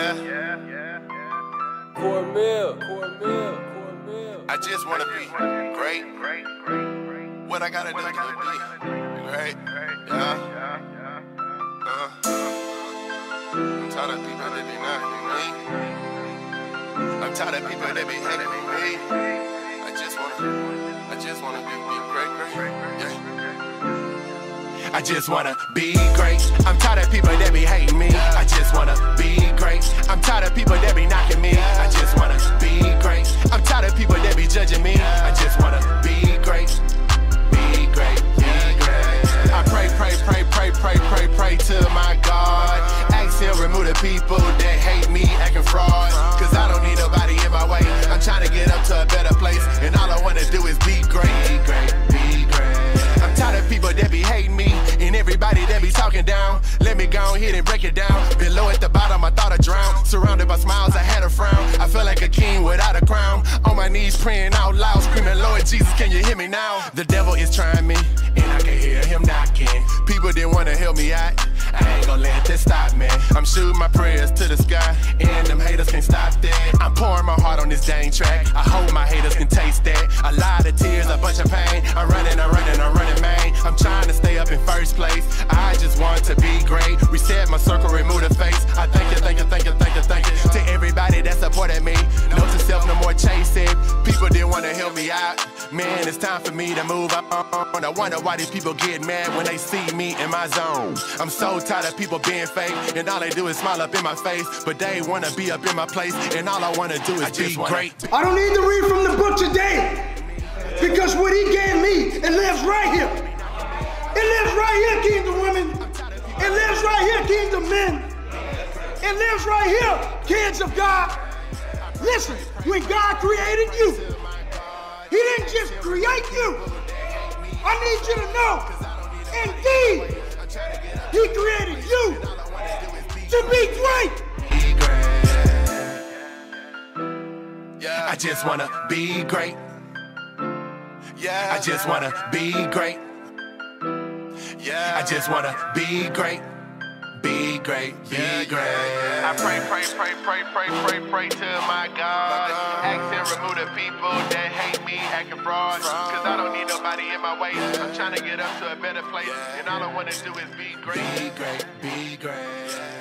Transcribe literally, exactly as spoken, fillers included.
Yeah, yeah, yeah, yeah. Cornmeal, Cornmeal, Cornmeal. I just wanna be great, great, great, great. What I gotta do to be great? Yeah. Uh, I'm tired of people that be knocking me. I'm tired of people that be hating me. I just wanna, I just wanna be, be great, great, yeah. I just wanna be great. I'm tired of people that be hating me. I just wanna be great. I'm tired of people that be knocking me. I just wanna be great. I'm tired of people that be judging me. I just wanna be great. Be great, be great. I pray, pray, pray, pray, pray, pray, pray to my God. Ask him remove the people that hate me acting fraud. Cause I don't need nobody in my way. I'm trying to get up to a better place, and all I wanna do is be great. Be great, be great. I'm tired of people that be hating me, and everybody that be talking down. Let me go ahead and break it down. Below at the bottom, I thought I drowned. Surrounded by smiles, I had a frown. I feel like a king without a crown. On my knees praying out loud, screaming, Lord Jesus, can you hear me now? The devil is trying me, and I can hear him knocking. People didn't want to help me out. I ain't gonna let that stop me. I'm shooting my prayers to the sky, and them haters can't stop that. I'm pouring my heart on this dang track. I hope my haters can taste that. A lot of tears, a bunch of pain. I'm running, I'm running, I'm running, man. I'm trying to stay up in first place. I just want to be great. Reset my circle, remove the face. I thank you, thank you, thank you, thank you, thank you to everybody that supported me. Note to self, no more chasing. People didn't want to help me out. Man, it's time for me to move on. I wonder why these people get mad when they see me in my zone. I'm so tired of people being fake, and all they do is smile up in my face. But they wanna be up in my place, and all I wanna do is be great. I don't need to read from the book today, because what he gave me, it lives right here. It lives right here, kingdom women. It lives right here, kingdom men. It lives right here, kids of God. Listen, when God created you, he didn't just create you. I need you to know, indeed, he created you to be great. I just wanna be great. Yeah. I just wanna be great. Yeah. I just wanna be great. Be great, be yeah, great. Yeah, yeah. I pray, pray, pray, pray, pray, pray, pray to my God. Ask him remove the people that hate me acting fraud. Cause I don't need nobody in my way. I'm trying to get up to a better place, and all I wanna do is be great. Be great, be great.